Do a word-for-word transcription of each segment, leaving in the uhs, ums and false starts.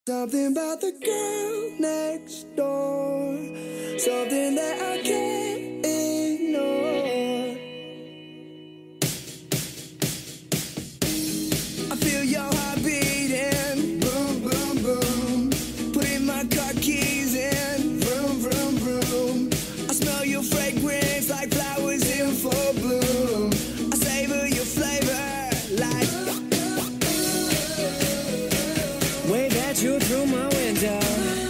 Something about the girl next door, something that I can't ignore. I feel your heart beating, boom, boom, boom. Putting my car keys in, vroom, vroom, vroom. I smell your fragrance like flowers in full bloom. I savor your flavor like wave at you through my window.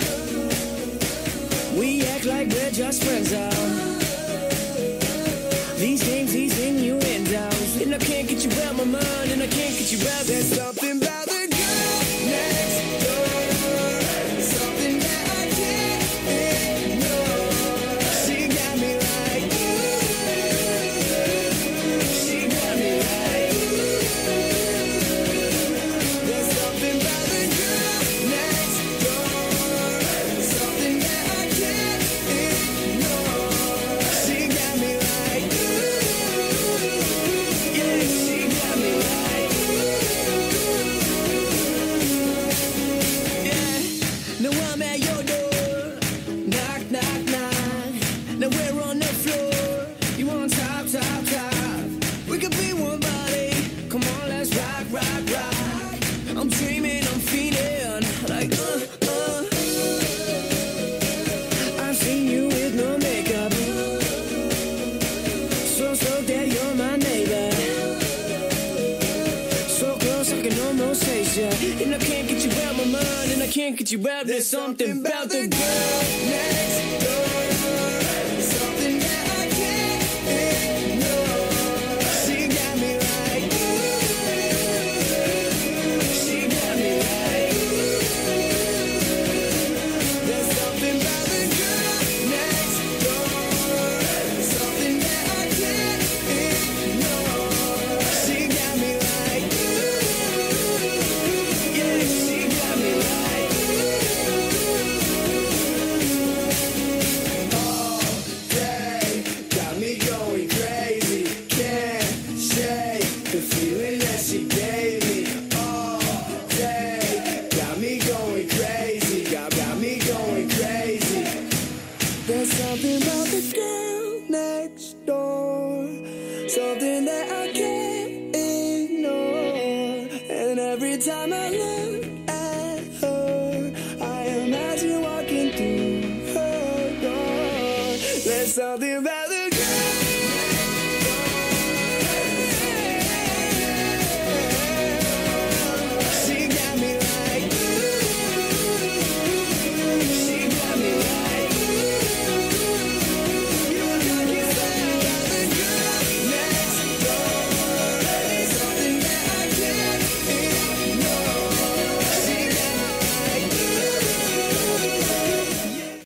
We act like we're just friends, oh. These games, these innuendos, and I can't get you out my mind, and I can't get you out. There's something about the girl next door, something that I can't ignore. She got me like, she got me like. There's something about the girl next door, something that I can't ignore. She got me like, yeah, she got me like, yeah. Now I'm at your door, knock, knock, knock. Now we're on the floor, you on top, top, top. We could be one body, come on, let's rock, rock, rock. I'm dreaming, I'm feeling like, uh, uh. I've seen you with no makeup, so, so that you're my neighbor. So close I can almost taste ya, and I can't get you out my mind, and I can't get you out. There's something about the girl next door, something that I can't ignore. She got me like, she got me like. There's something about the girl next door, something that I can't ignore. She got me like, yeah, she got me like. All day, got me going crazy. Can't shake the feeling that she gave me. All day, got me going crazy. Got, got me going crazy. There's something about the girl next door, something that I can't ignore. And every time I look at her, I imagine walking through her door. There's something